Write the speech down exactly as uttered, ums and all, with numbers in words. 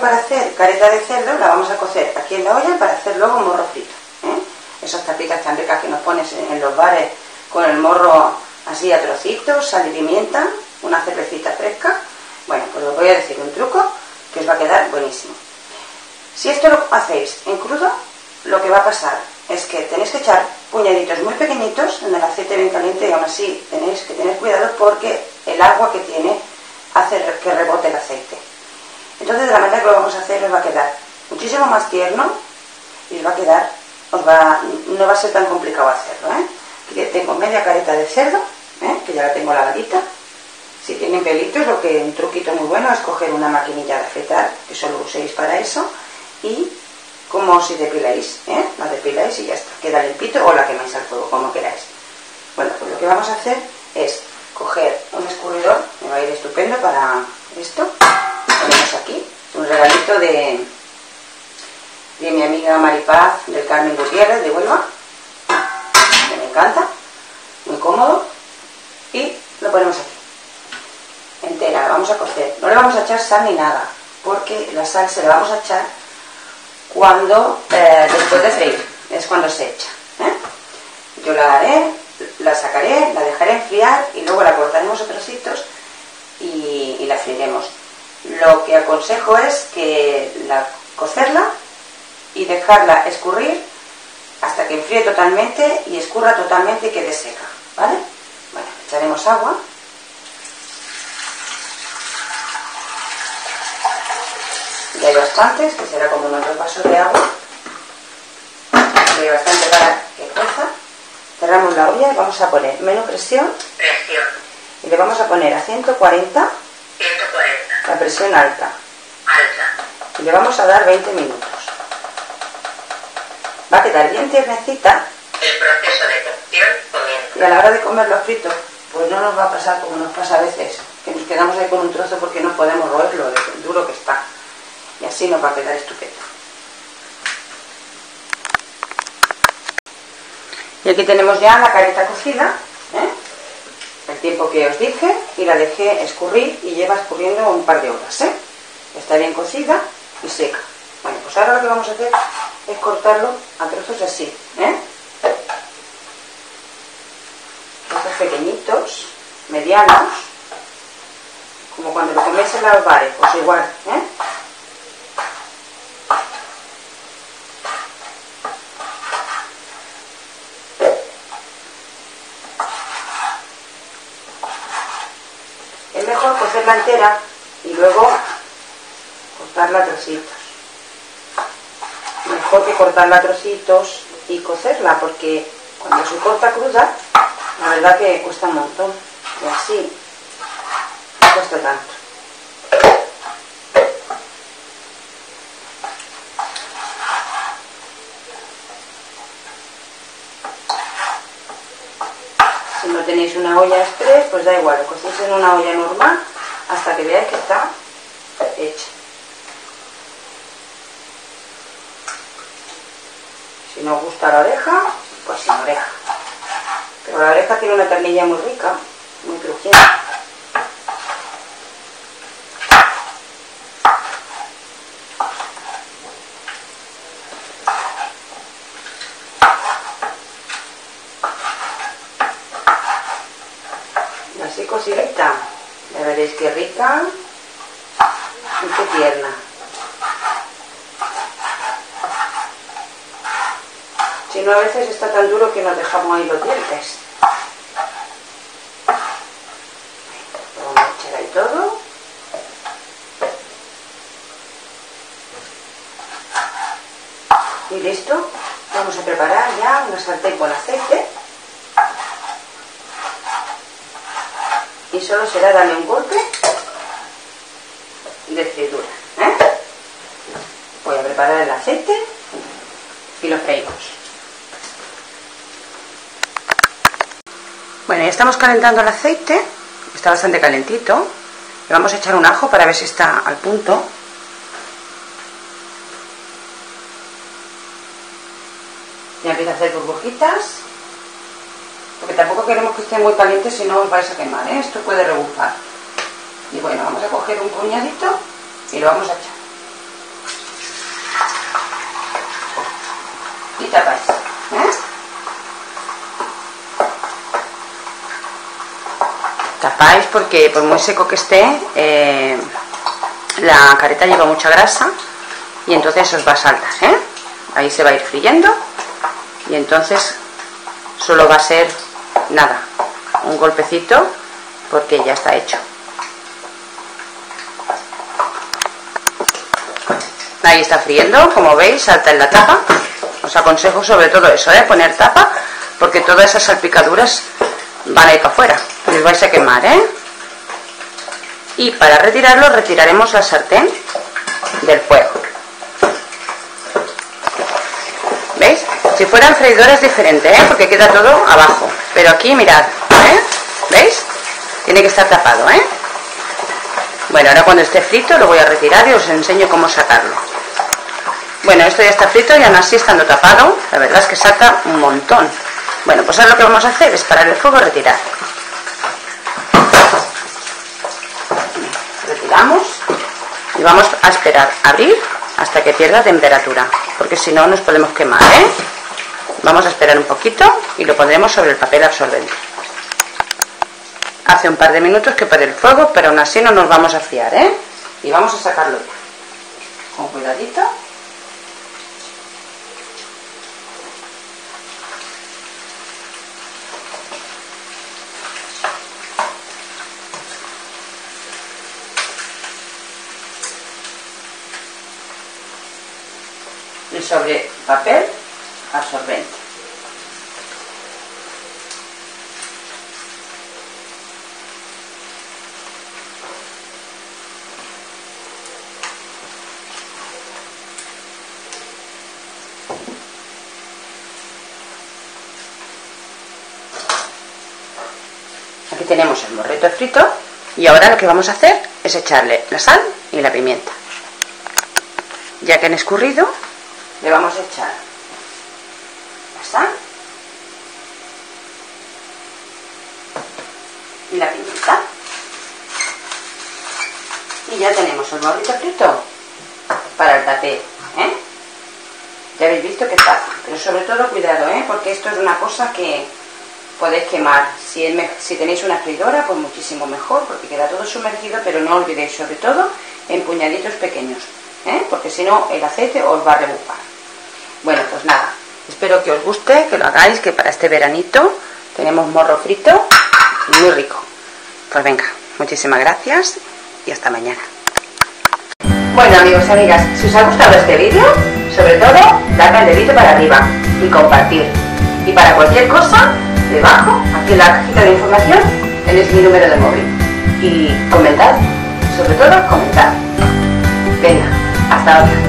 para hacer careta de cerdo la vamos a cocer aquí en la olla para hacer luego morro frito, ¿eh? Esas tapitas tan ricas que nos pones en los bares con el morro así a trocitos, sal y pimienta, una cervecita fresca. Bueno, pues os voy a decir un truco que os va a quedar buenísimo. Si esto lo hacéis en crudo, lo que va a pasar es que tenéis que echar puñaditos muy pequeñitos en el aceite bien caliente y aún así tenéis que tener cuidado porque el agua que tiene hace que rebote el aceite. Entonces, de la manera que lo vamos a hacer, os va a quedar muchísimo más tierno y os va a quedar, os va, no va a ser tan complicado hacerlo, ¿eh? Aquí tengo media careta de cerdo, ¿eh? Que ya la tengo lavadita. Si tienen pelitos, lo que un truquito muy bueno es coger una maquinilla de afeitar, que solo uséis para eso, y como si depiláis, ¿eh? La depiláis y ya está, queda limpito, o la quemáis al fuego, como queráis. Bueno, pues lo que vamos a hacer es coger un escurridor, me va a ir estupendo para esto. Ponemos aquí un regalito de, de mi amiga Maripaz del Carmen Gutiérrez de Huelva, que me encanta, muy cómodo, y lo ponemos aquí entera, la vamos a cocer. No le vamos a echar sal ni nada, porque la sal se la vamos a echar cuando, eh, después de freír, es cuando se echa, ¿eh? Yo la haré, la sacaré, la dejaré enfriar y luego la cortaremos a trocitos y, y la freiremos. Lo que aconsejo es que la cocerla y dejarla escurrir hasta que enfríe totalmente y escurra totalmente y quede seca, ¿vale? Bueno, echaremos agua. Ya hay bastantes, que será como unos dos vasos de agua. Ya hay bastante para que cueza. Cerramos la olla y vamos a poner menos presión. Presión. Y le vamos a poner a ciento cuarenta. ciento cuarenta. La presión alta. Alta. Y le vamos a dar veinte minutos. Va a quedar bien tiernecita. El proceso de cocción comienza. Y a la hora de comer los fritos, pues no nos va a pasar como nos pasa a veces, que nos quedamos ahí con un trozo porque no podemos roerlo, de lo duro que está. Y así nos va a quedar estupendo. Y aquí tenemos ya la careta cocida, ¿eh? El tiempo que os dije, y la dejé escurrir y lleva escurriendo un par de horas, ¿eh? Está bien cocida y seca. Bueno, pues ahora lo que vamos a hacer es cortarlo a trozos así, ¿eh? Trozos pequeñitos, medianos, como cuando lo coméis en los bares, pues igual, ¿eh? Es mejor cocerla entera y luego cortarla a trocitos. Mejor que cortarla a trocitos y cocerla, porque cuando se corta cruda, la verdad que cuesta un montón. Y así no cuesta tanto. Si no tenéis una olla express, pues da igual, lo cocéis en una olla normal hasta que veáis que está hecha. Si no os gusta la oreja, pues sin oreja. Pero la oreja tiene una carnilla muy rica, muy crujiente. Y así cocidita, ya veréis qué rica y qué tierna. Si no, a veces está tan duro que nos dejamos ahí los dientes. Lo vamos a echar ahí todo. Y listo. Vamos a preparar ya una sartén con aceite. Y solo será darle un golpe de freidura, ¿eh? Voy a preparar el aceite y lo freímos. Bueno, ya estamos calentando el aceite, está bastante calentito. Le vamos a echar un ajo para ver si está al punto. Ya empieza a hacer burbujitas, porque tampoco queremos que esté muy caliente, si no os vais a quemar, ¿eh? Esto puede rebufar. Y bueno, vamos a coger un puñadito y lo vamos a echar. y tapáis, ¿eh? Tapáis porque por muy seco que esté, eh, la careta lleva mucha grasa y entonces os va a saltar, ¿eh? Ahí se va a ir friendo y entonces solo va a ser nada, un golpecito porque ya está hecho. Ahí está friendo, como veis, salta en la tapa. Os aconsejo sobre todo eso, ¿eh? Poner tapa, porque todas esas salpicaduras van a ir para afuera y os vais a quemar, ¿eh? Y para retirarlo, retiraremos la sartén del fuego. ¿Veis? Si fueran freidoras es diferente, ¿eh? Porque queda todo abajo. Pero aquí, mirad, ¿eh? ¿Veis? Tiene que estar tapado, ¿eh? Bueno, ahora cuando esté frito lo voy a retirar y os enseño cómo sacarlo. Bueno, esto ya está frito y aún así estando tapado, la verdad es que salta un montón. Bueno, pues ahora lo que vamos a hacer es parar el fuego y retirar. Retiramos y vamos a esperar a abrir hasta que pierda temperatura, porque si no nos podemos quemar, ¿eh? Vamos a esperar un poquito y lo pondremos sobre el papel absorbente. Hace un par de minutos que paré el fuego, pero aún así no nos vamos a fiar, ¿eh? Y vamos a sacarlo ya. Con cuidadito. Y sobre papel absorbente. Aquí tenemos el morrito frito y ahora lo que vamos a hacer es echarle la sal y la pimienta. Ya que han escurrido, le vamos a echar la sal y la pimienta. Y ya tenemos el morrito frito para el tapeo, ¿eh? Ya habéis visto que es fácil, pero sobre todo cuidado, ¿eh? Porque esto es una cosa que podéis quemar. Si, es me si tenéis una freidora, pues muchísimo mejor, porque queda todo sumergido, pero no olvidéis, sobre todo, en puñaditos pequeños, ¿eh? Porque si no, el aceite os va a rebujar. Bueno, pues nada, espero que os guste, que lo hagáis, que para este veranito tenemos morro frito muy rico. Pues venga, muchísimas gracias y hasta mañana. Bueno, amigos y amigas, si os ha gustado este vídeo, sobre todo, dadle al dedito para arriba y compartir. Y para cualquier cosa, debajo, aquí en la cajita de información, tenéis mi número de móvil. Y comentad, sobre todo comentad. Venga, hasta otra.